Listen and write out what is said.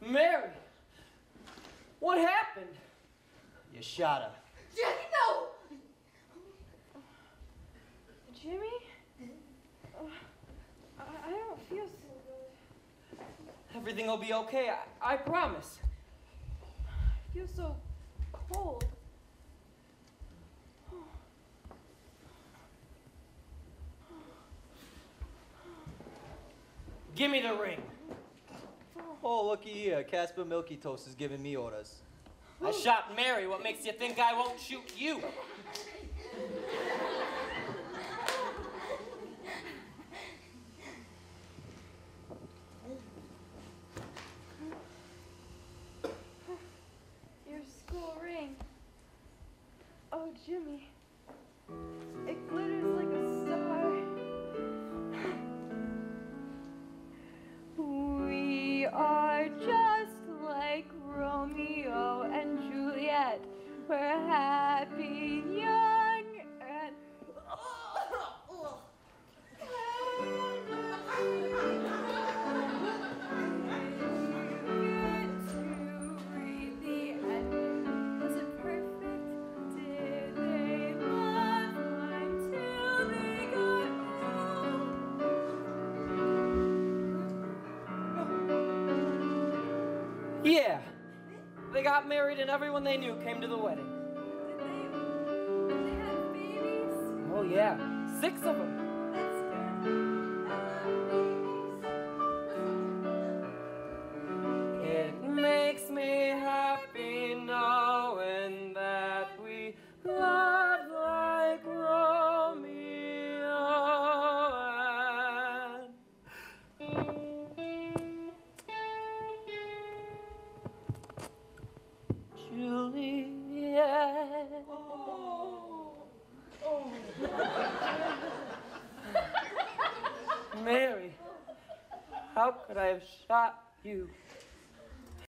Mary! What happened? You shot her. Jackie, no! Jimmy? I don't feel so good. Everything will be okay, I promise. I feel so cold. Give me the ring. Oh, looky here. Casper Milky Toast is giving me orders. I shot Mary. What makes you think I won't shoot you? Your school ring. Oh, Jimmy. It glitters like a star. We are just like Romeo and Juliet. We're happy, young, and was it perfect? Did they love until they got home? Yeah. They got married and everyone they knew came to the wedding. Did they have babies? Oh, yeah. 6 of them. That's good. I love babies. It makes me happy knowing that we love like Romeo and Juliet. Mary, how could I have shot you?